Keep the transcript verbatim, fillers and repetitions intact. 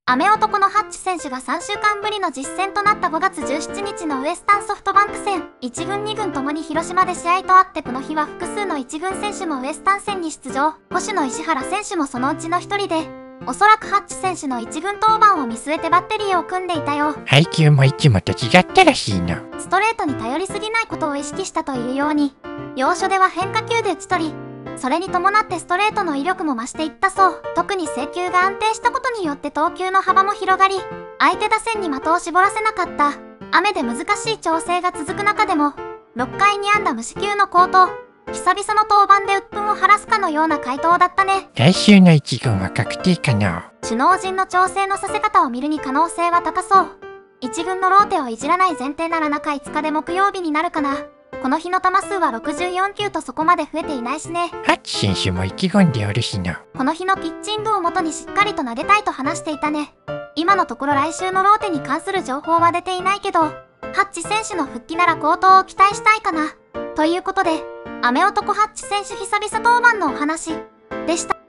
雨男のハッチ選手がさんしゅうかんぶりの実戦となったごがつじゅうしちにちのウエスタンソフトバンク戦、いちぐんにぐんともに広島で試合とあって、この日は複数のいちぐん選手もウエスタン戦に出場。捕手の石原選手もそのうちのひとりで、おそらくハッチ選手のいちぐん登板を見据えてバッテリーを組んでいたよ。 配球もいつもと違ったらしいの。 ストレートに頼りすぎないことを意識したというように、要所では変化球で打ち取り、それに伴ってストレートの威力も増していったそう。特に制球が安定したことによって投球の幅も広がり、相手打線に的を絞らせなかった。雨で難しい調整が続く中でも、ろっかいに安打無四球の好投。久々の登板で鬱憤を晴らすかのような回答だったね。 来週のいちぐんは確定かな。 首脳陣の調整のさせ方を見るに可能性は高そう。いちぐんのローテをいじらない前提なら中いつかで木曜日になるかな。この日の球数はろくじゅうよんきゅうとそこまで増えていないしね。 ハッチ選手も意気込んでおるしな。 この日のピッチングをもとにしっかりと投げたいと話していたね。今のところ来週のローテに関する情報は出ていないけど、ハッチ選手の復帰なら好投を期待したいかな。ということで、雨男ハッチ選手久々登板のお話でした。